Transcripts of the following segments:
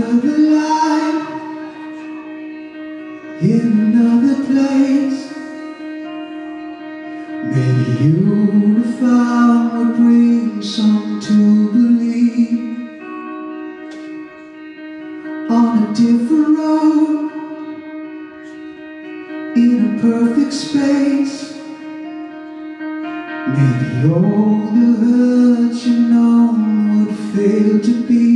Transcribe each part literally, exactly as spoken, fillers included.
another life, in another place. Maybe you'd have found what brings some to believe. On a different road, in a perfect space. Maybe all the hurt you know would fail to be.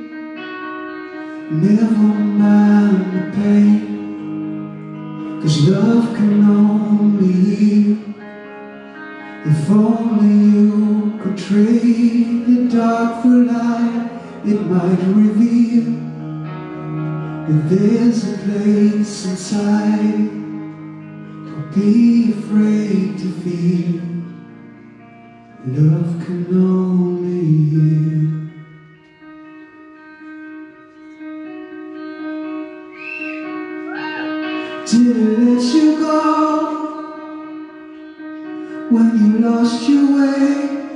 Never mind the pain, 'cause love can only heal. If only you could trade the dark for light, it might reveal that there's a place inside. Don't be afraid to feel. Love can only heal. Did it let you go when you lost your way?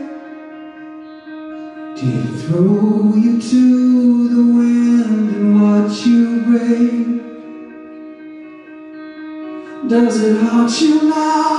Did it throw you to the wind and watch you break? Does it haunt you now?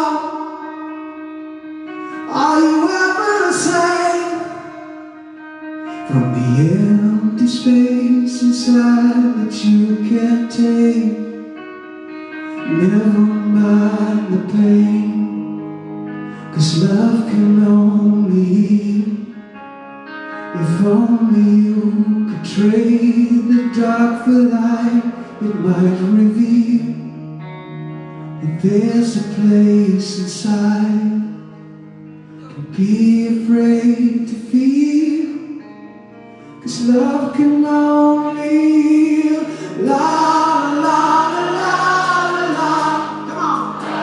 Are you ever the same? From the empty space inside that you can't take. Never mind the pain, 'cause love can only heal. If only you could trade the dark for light, it might reveal that there's a place inside. Don't be afraid to feel, 'cause love can only heal. La la la la la. Come on.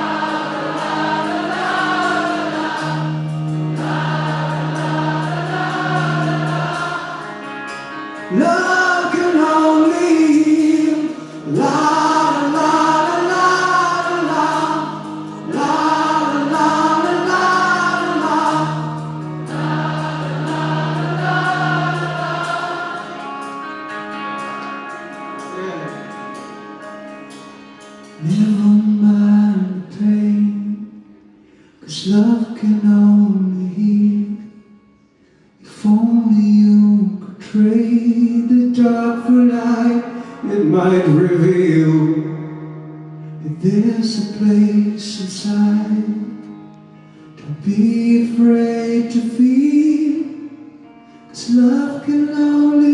Love can only heal. La la la la la la la la. Never mind the pain, 'cause love can only heal. If only you could trade the dark for light, it might reveal that there's a place inside. Don't be afraid to feel, 'cause love can only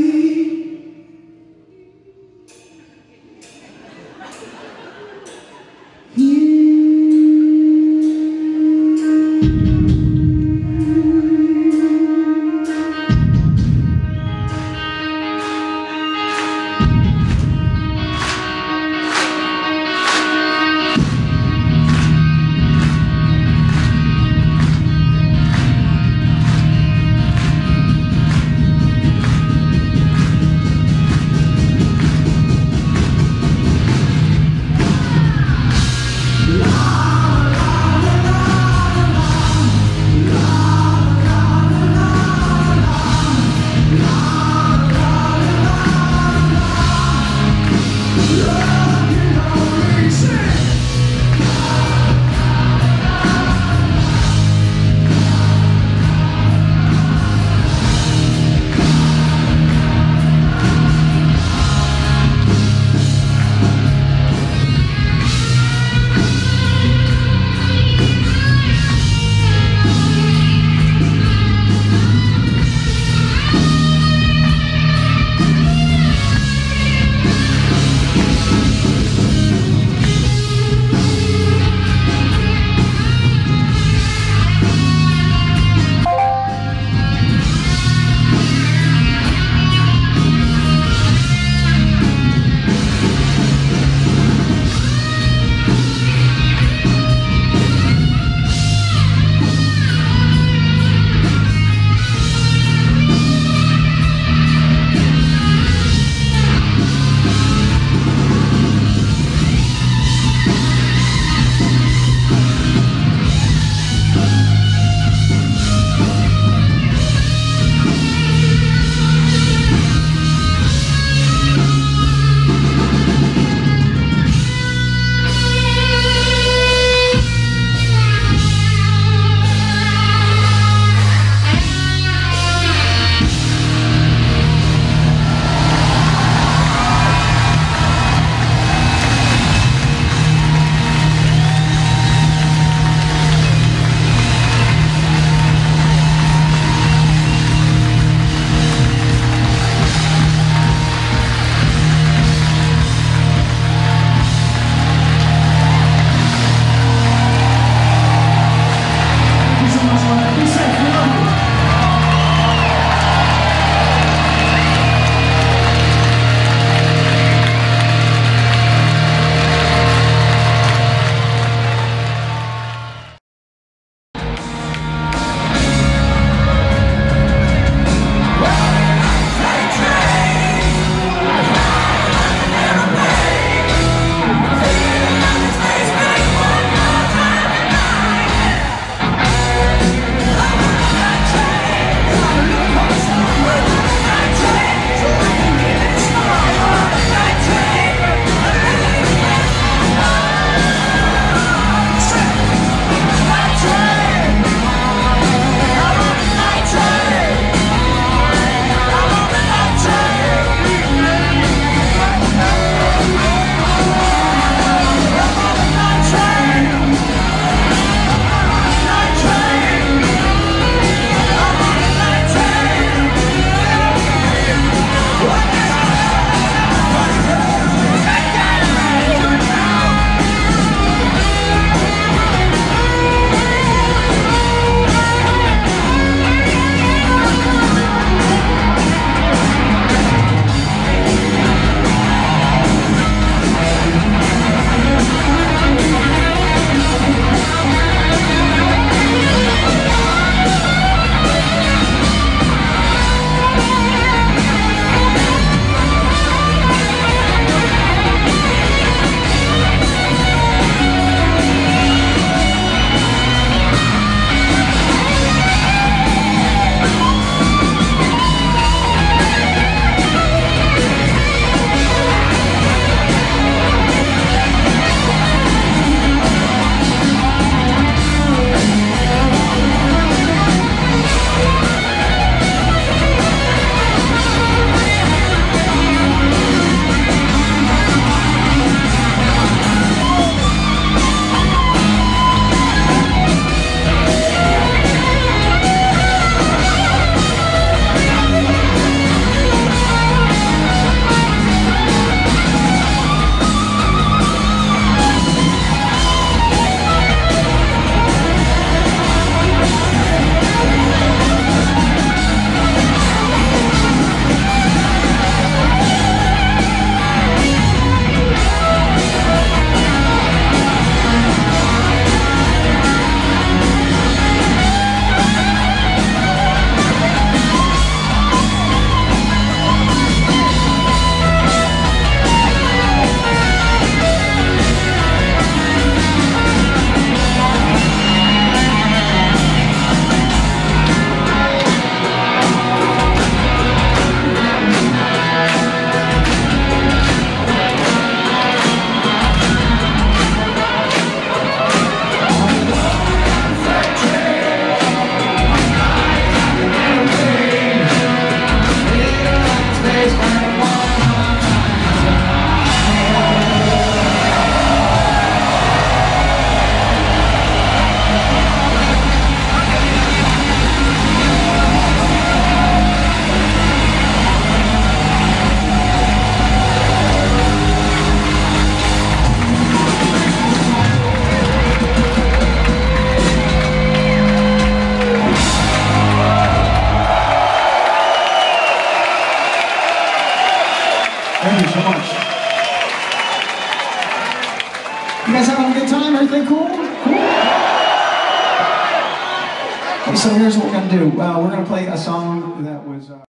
guys having a good time? Everything cool? Cool? Okay, so here's what we're gonna do. Uh, we're gonna play a song that was. Uh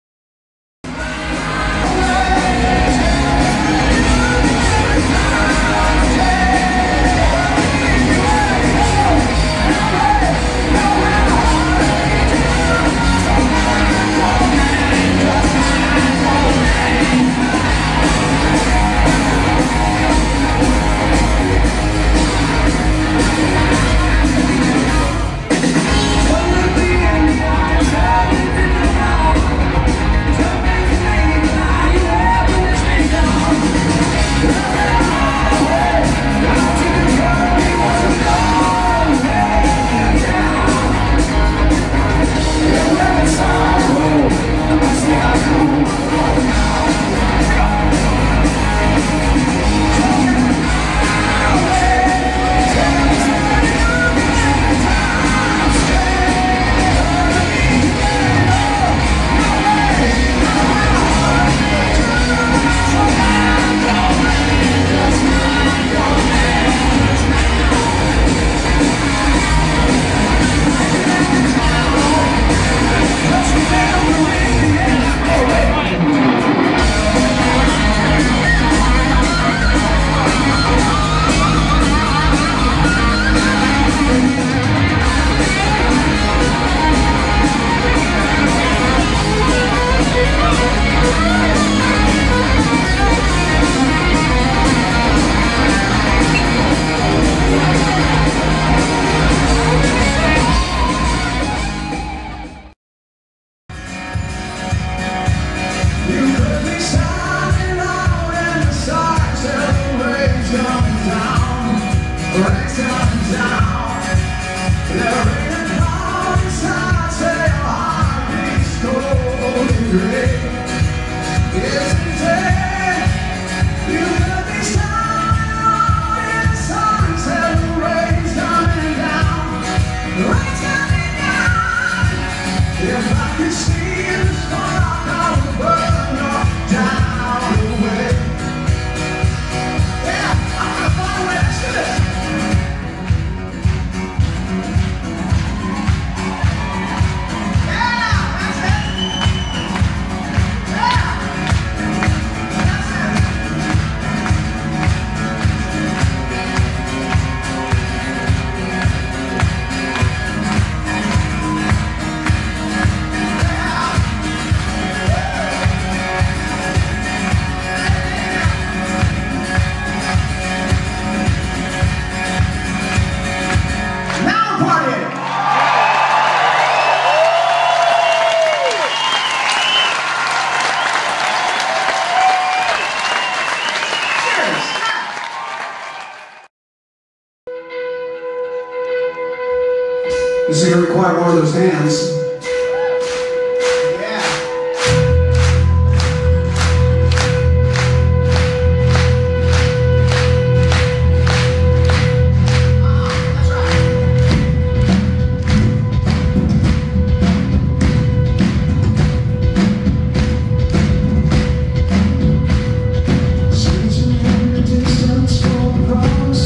This is going to require more of those hands.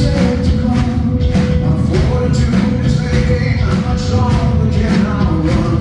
Fortitude is making much longer can I run.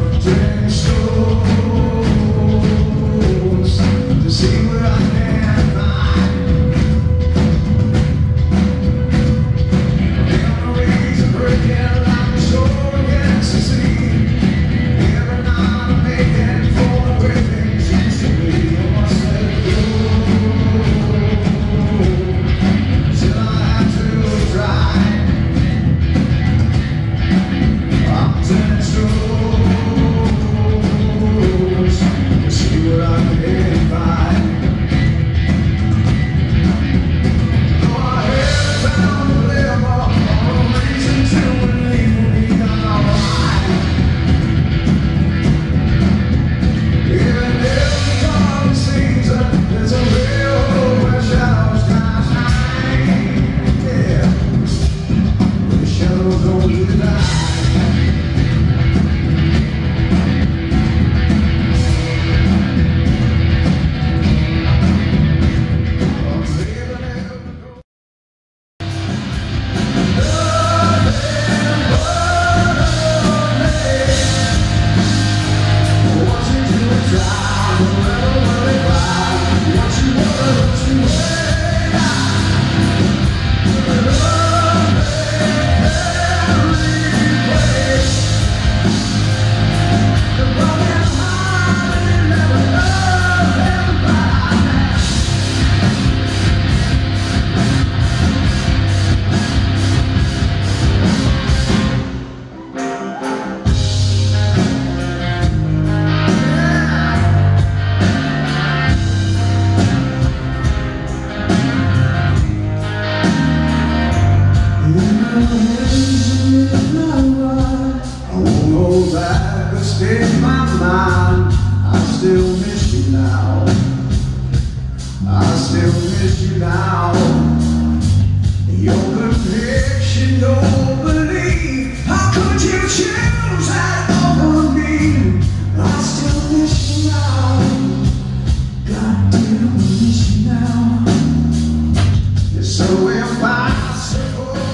I won't go back, but stay in my mind. I still miss you now. I still miss you now. Your conviction, don't believe. How could you choose that over me? I still miss you now. God damn, I miss you now. So if I say,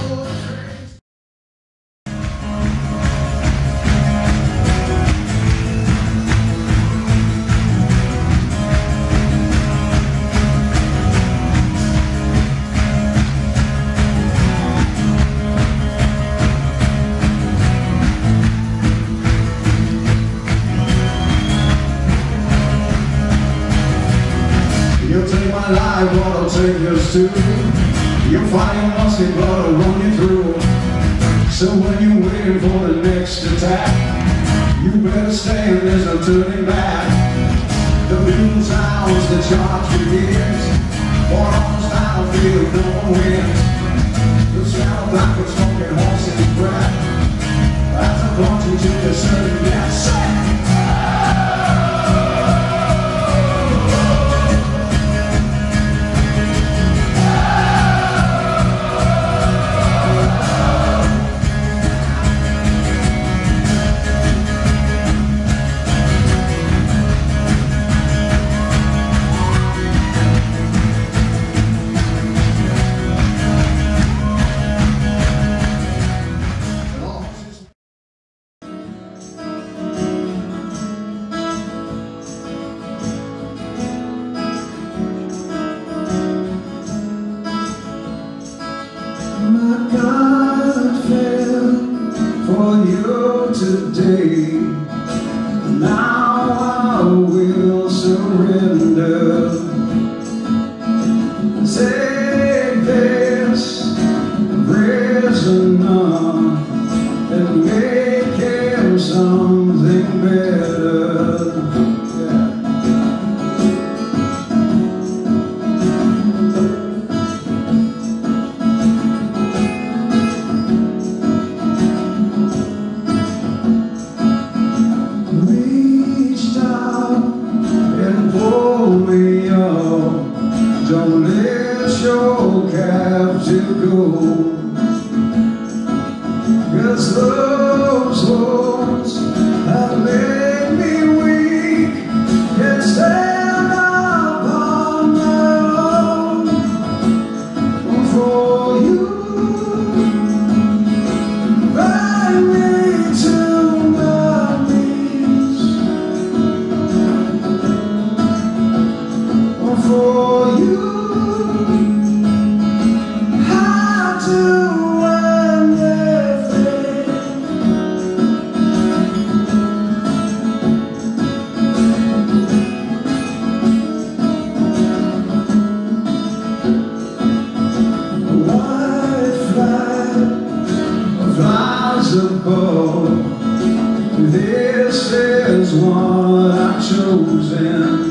you'll take my life, but I'll take yours too. You'll fight your musket, but I'll run you through. So when you're waiting for the next attack, you better stay and there's no turning back. The bugle sounds, the charge begins. For on the battlefield, no one wins. The shadow black with smoking horses' breath. As I point you to the certain death. My God fell for you today. Now I will surrender. Take this prisoner and make him something better. Yeah. Don't let your captive go, 'cause those wounds have made me weak. Can't stand up on my own. For you, bring me to my knees. For you, above. This is what I've chosen.